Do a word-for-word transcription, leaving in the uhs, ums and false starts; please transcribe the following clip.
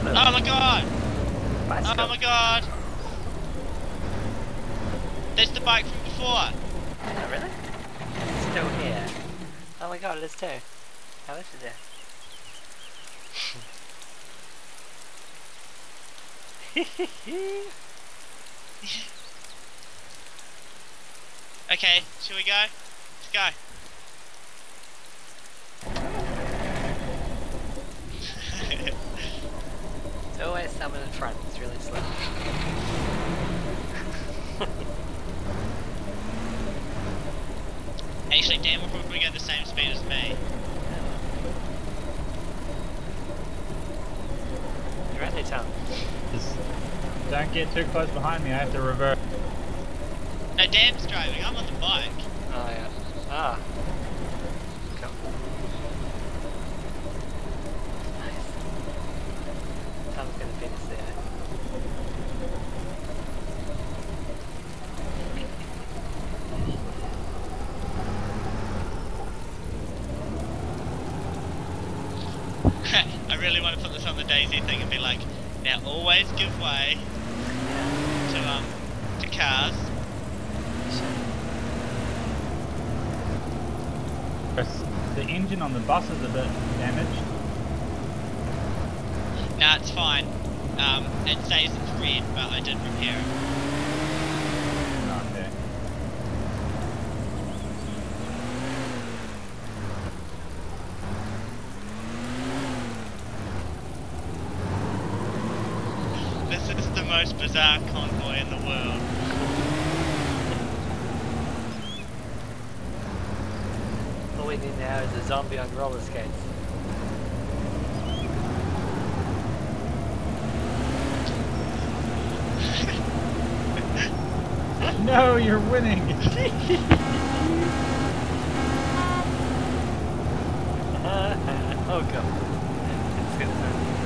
Oh my god! Bicycle. Oh my god! There's the bike from before! Oh, really? It's still here. Oh my god, it is too. How is it there? Okay, shall we go? Let's go. There's always someone in front, it's really slow. Actually, Dan will probably go the same speed as me. You're right there, Tom. Just don't get too close behind me, I have to reverse. No, Dan's driving, I'm on the bike. Oh yeah. Ah. Cool. Nice. Tom's gonna beat us there. I really want to put this on the Daisy thing and be like, now always give way to um to cars. The engine on the bus is a bit damaged. Nah, it's fine. Um, it says it's red, but I did repair it. Okay. This is the most bizarre convoy in the world. All we need now is a zombie on roller skates. No, you're winning! Oh god. It's good.